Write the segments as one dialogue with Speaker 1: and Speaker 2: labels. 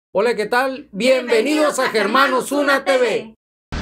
Speaker 1: Hola, ¿qué tal? Bienvenidos a Germanos Una TV.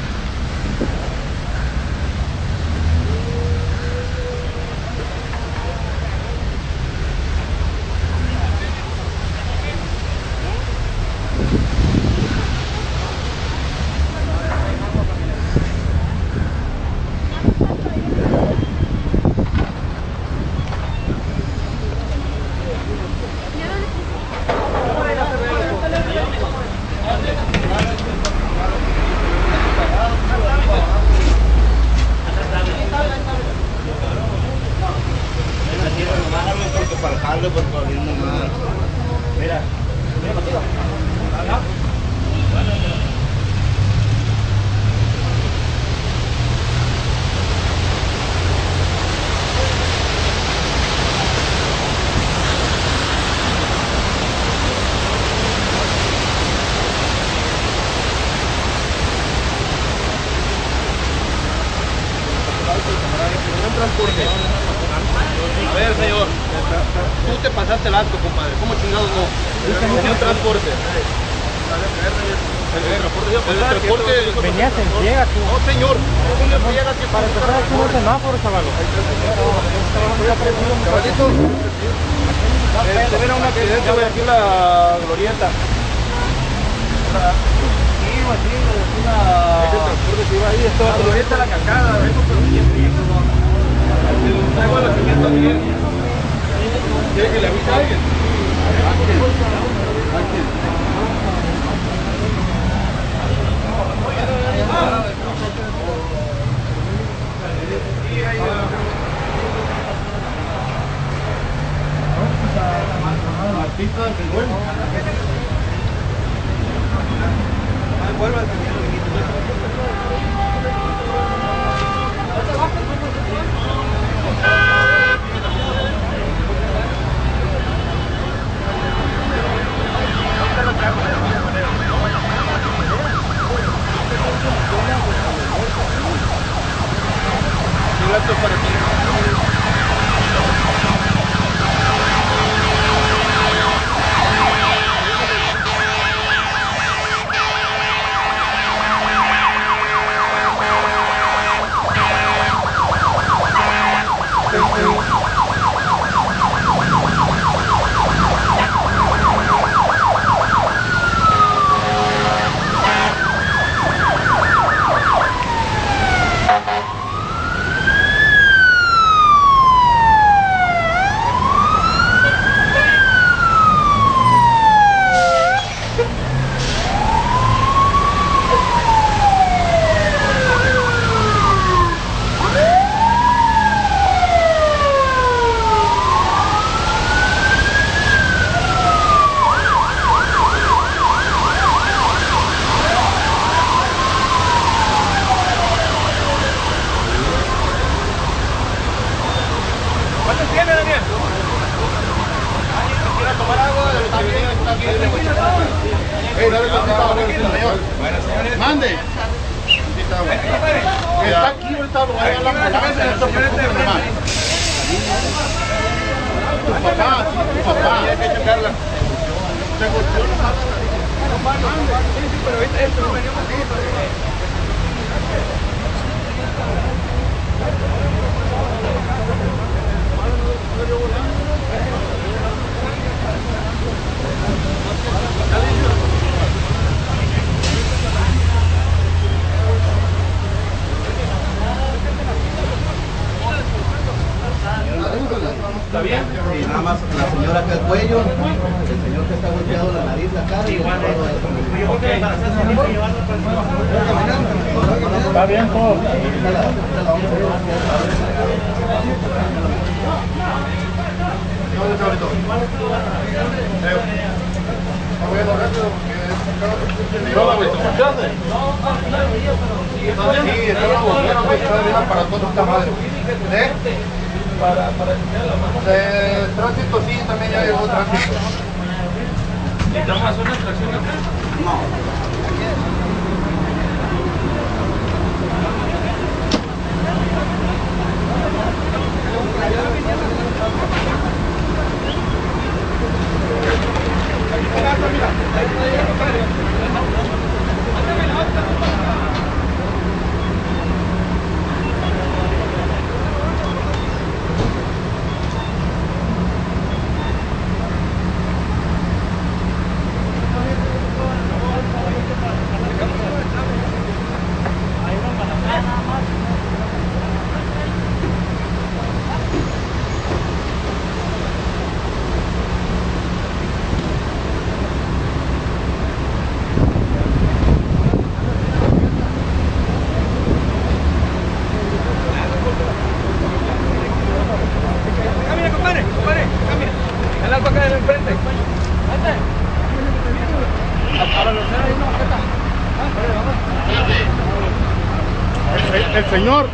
Speaker 2: Mira, transporte. A ver, señor, tú te pasaste el alto, compadre. ¿Cómo chingados no? Señor transporte. El transporte.
Speaker 3: Venías en ciega, tú.
Speaker 2: No, señor. ¿Cómo me friega que
Speaker 3: Para empezar, aquí no hay semáforo, chaval.
Speaker 2: Cabalito, tuviera un accidente hoy aquí en la glorieta. Sí, así, ese transporte que iba ahí, estaba la glorieta de la cascada, vengo pero siempre. Traigo el nacimiento bien. ¿Quiere que le avise a alguien? Vuelva al para ti. ¿Cuántos tiene, Daniel? ¿Quiere tomar agua? Está bien, está bien. Dale señor. Bueno, señores. Mande. Está aquí, ahorita lo voy a dar la ambulancia. No se preocupe, mamá. Tu papá. Hay que checarla. Pero ahorita esto no venía contigo. ¿Está bien?
Speaker 4: Y nada más la señora acá el cuello, el señor que está golpeado la nariz, la cara.
Speaker 3: Igual, está bien, todo.
Speaker 2: Para toda esta madre. De tránsito sí, también ya llegó tránsito.
Speaker 3: ¿Necesitamos una extracción acá?
Speaker 2: Mira,
Speaker 3: El señor.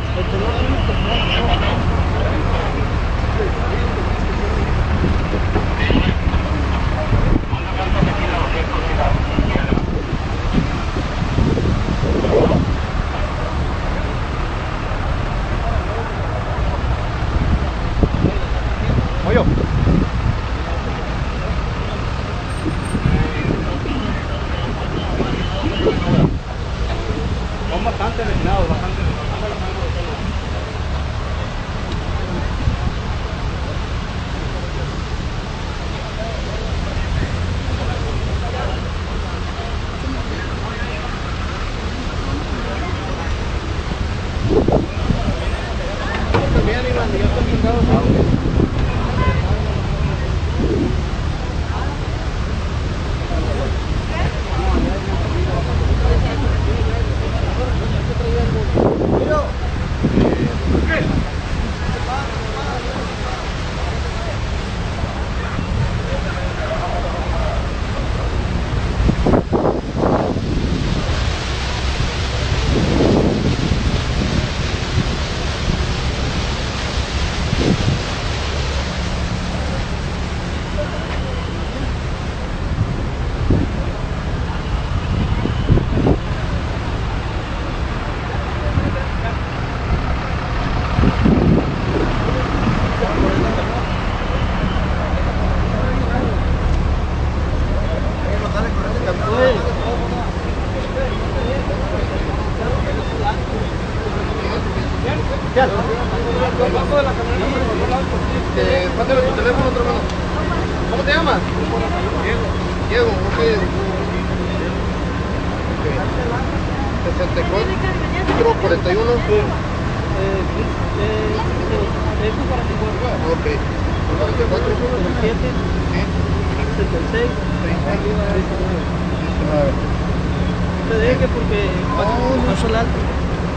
Speaker 3: Oye. Son bastante lesionados, bastante.
Speaker 2: Pásame tu teléfono, otro hermano. ¿Cómo te llamas? Diego, ok. 64, 41. Ok. 44, 7, 76, 19.
Speaker 5: Te deje porque pasó el alto.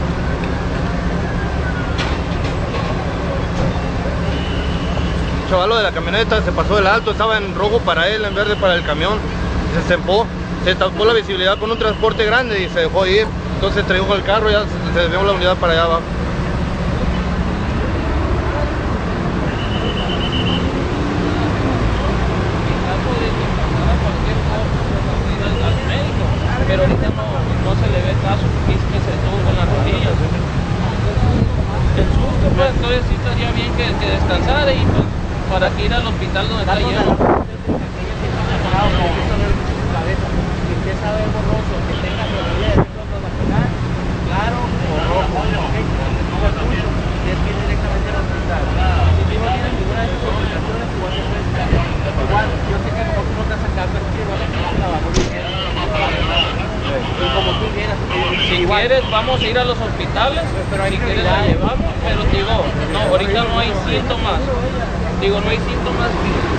Speaker 2: Chavalo de la camioneta se pasó del alto, estaba en rojo para él, en verde para el camión. Se empó, se tapó la visibilidad con un transporte grande y se dejó ir. Entonces trajo el carro y ya se desvió la unidad para allá abajo.
Speaker 5: Pero ahorita no se le ve caso porque dice que se detuvo con las rodillas. El susto, pues, entonces sí estaría bien que descansara y pues, para que ir al hospital donde está lleno.
Speaker 6: Empieza a ver borroso, que tenga rodilla de vacunar, claro o rojo, tienes que ir directamente al hospital. Si tú no tienes ninguna de esas complicaciones, igual te puedes quedar. Igual, yo sé que a lo mejor tú no te vas a sacar, pero es que igual te vas a lavar muy bien. Y como tú quieras.
Speaker 5: Si quieres, vamos a ir a los hospitales, pero si quieres la llevamos, pero digo, no, ahorita no hay síntomas. Digo, no hay síntomas